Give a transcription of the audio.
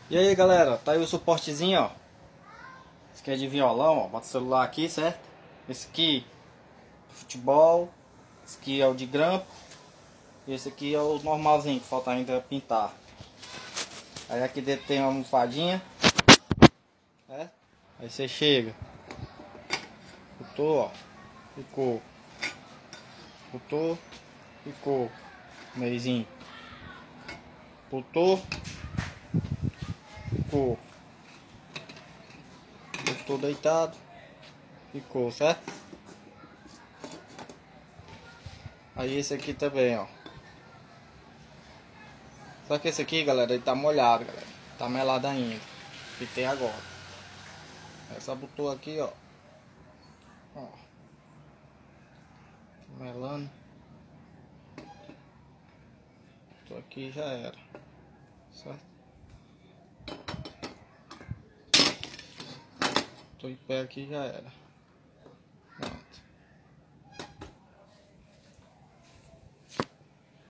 E aí galera, tá aí o suportezinho, ó. Esse aqui é de violão, ó. Bota o celular aqui, certo? Esse aqui é futebol. Esse aqui é o de grampo. E esse aqui é o normalzinho, que falta ainda pintar. Aí aqui dentro tem uma almofadinha, certo? Aí você chega, botou, ó, ficou, botou, ficou, meizinho, botou, ficou, botou deitado, ficou, certo? Aí esse aqui também, ó. Só que esse aqui, galera, ele tá molhado, galera. Tá melado ainda. Pitei agora. Essa botou aqui, ó. Ó. Melando. Botou aqui já era. Certo? Tô em pé aqui já era.